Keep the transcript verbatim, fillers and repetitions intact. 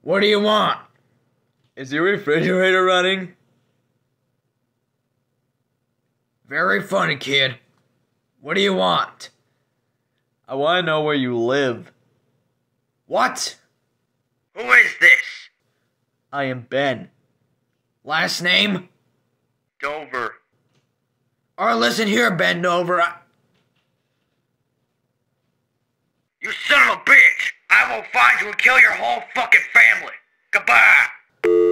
What do you want? Is your refrigerator running? Very funny, kid. What do you want? I want to know where you live. What? Who is this? I am Ben. Last name? Dover. Or listen here, Ben Dover. I... You son of a bitch! I will find you and kill your whole fucking family! Goodbye!